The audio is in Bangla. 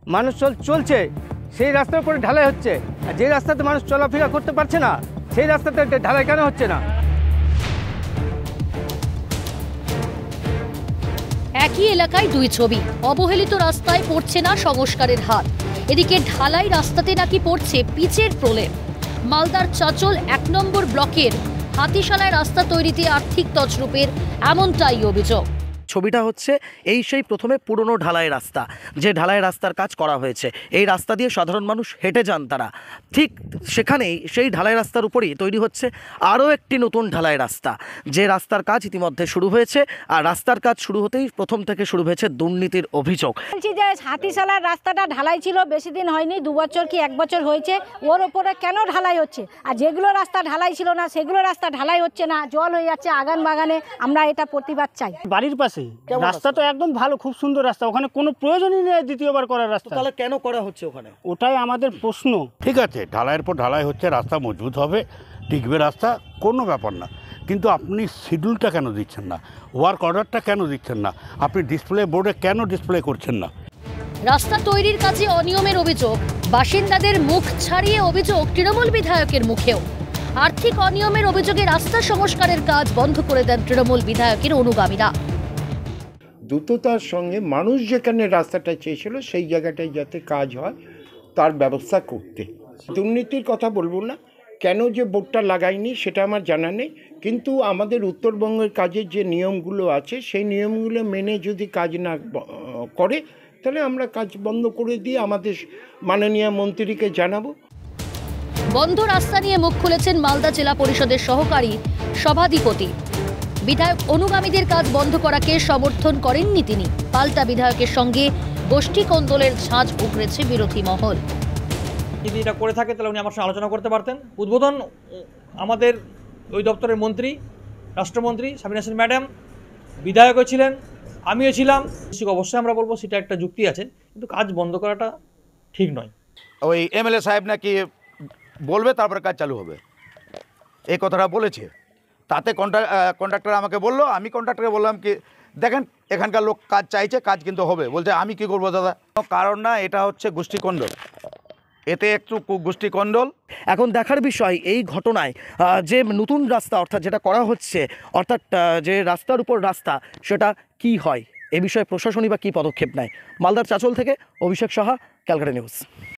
মানুষ চলছে, সেই রাস্তার উপরে ঢালাই হচ্ছে, আর যে রাস্তাতে মানুষ চলাফেরা করতে পারছে না সেই রাস্তাতে ঢালাই কেন হচ্ছে না? একই এলাকায় দুই ছবি। অবহেলিত রাস্তায় পড়ছে না সংস্কারের হাত, এদিকে ঢালাই রাস্তাতে নাকি পড়ছে পিচের প্রলেপ। মালদার চাচল ১ নম্বর ব্লকের হাতিশালায় রাস্তা তৈরিতে আর্থিক তছরূপের এমনটাই অভিযোগ। ছবিটা হচ্ছে এই সেই প্রথমে পুরনো ঢালাই রাস্তা, যে ঢালাই রাস্তার কাজ করা হয়েছে। এই রাস্তা দিয়ে সাধারণ মানুষ হেঁটে যান তারা। ঠিক সেখানেই সেই ঢালাই রাস্তার উপরেই তৈরি হচ্ছে আরও একটি নতুন ঢালাই রাস্তা, যে রাস্তার কাজ ইতিমধ্যে শুরু হয়েছে। আর রাস্তার কাজ শুরু হতেই প্রথম থেকে শুরু হয়েছে দুর্নীতির অভিযোগ। বলছি যে হাতিশালার রাস্তাটা ঢালাই ছিল, বেশি দিন হয়নি, 2 বছর কি 1 বছর হয়েছে। ওর ওপরে কেন ঢালাই হচ্ছে? আর যেগুলো রাস্তা ঢালাই ছিল না সেগুলো রাস্তা ঢালাই হচ্ছে না, জল হয়ে যাচ্ছে আগান বাগানে। আমরা এটা প্রতিবাদ চাই। বাড়ির পাশে রাস্তা তো একদম ভালো, খুব সুন্দর রাস্তা, ওখানে কোনো প্রয়োজনই নেই দ্বিতীয়বার করার রাস্তা। তাহলে কেন করা হচ্ছে ওখানে? ওটাই আমাদের প্রশ্ন। ঠিক আছে, ঢালাইয়ের পর ঢালাই হচ্ছে, রাস্তা মজবুত হবে, টিকবে রাস্তা, কোনো ব্যাপার না। কিন্তু আপনি শিডিউলটা কেন দিচ্ছেন না? ওয়ার্ক অর্ডারটা কেন দিচ্ছেন না? আপনি ডিসপ্লে বোর্ডে কেন ডিসপ্লে করছেন না? রাস্তা তৈরির কাজে অনিয়মের অভিযোগ, বাসিন্দাদের মুখ ছাড়িয়ে অভিযোগ তৃণমূল বিধায়কের মুখেও। আর্থিক অনিয়মের অভিযোগে রাস্তা সংস্কারের কাজ বন্ধ করে দেন তৃণমূল বিধায়কের অনুগামীরা। দ্রুততার সঙ্গে মানুষ যেখানে রাস্তাটা চেয়েছিল সেই জায়গাটায় যাতে কাজ হয় তার ব্যবস্থা করতে। দুর্নীতির কথা বলবো না, কেন যে বোর্ডটা লাগায়নি সেটা আমার জানা নেই, কিন্তু আমাদের উত্তরবঙ্গের কাজের যে নিয়মগুলো আছে সেই নিয়মগুলো মেনে যদি কাজ না করে তাহলে আমরা কাজ বন্ধ করে দিয়ে আমাদের মাননীয় মন্ত্রীকে জানাবো। বন্ধ রাস্তা নিয়ে মুখ খুলেছেন মালদা জেলা পরিষদের সহকারী সভাধিপতি। বিধায়ক অনুগামীদের কাজ বন্ধ করাকে সমর্থন করেননি তিনি। পাল্টা বিধায়কের সঙ্গে গোষ্ঠী কোন্দলের ঝাঁজ উগড়েছে বিরোধী মহল। যদি এটা করে থাকে তাহলে উনি আমার সঙ্গে আলোচনা করতে পারতেন। উদ্বোধন আমাদের ওই দপ্তরের মন্ত্রী, রাষ্ট্রমন্ত্রী সাবিনা ইয়াসমিন ম্যাডাম, বিধায়কও ছিলেন, আমিও ছিলাম। অবশ্যই আমরা বলবো সেটা একটা যুক্তি আছে, কিন্তু কাজ বন্ধ করাটা ঠিক নয়। ওই এমএলএ সাহেব নাকি বলবে তারপরে কাজ চালু হবে, এই কথাটা বলেছে। তাতে কন্ট্রাক্টর আমাকে বললো, আমি কন্ট্রাক্টরকে বললাম কি দেখেন এখানকার লোক কাজ চাইছে, কাজ কিন্তু হবে। বলছে আমি কি করবো দাদা? কারণ না, এটা হচ্ছে গোষ্ঠীকন্দল, এতে একটু গোষ্ঠীকন্দল। এখন দেখার বিষয় এই ঘটনায় যে নতুন রাস্তা অর্থাৎ যেটা করা হচ্ছে, অর্থাৎ যে রাস্তার উপর রাস্তা, সেটা কি হয়, এ বিষয়ে প্রশাসনই বা কী পদক্ষেপ নেয়। মালদার চাচল থেকে অভিষেক সাহা, ক্যালকাটা নিউজ।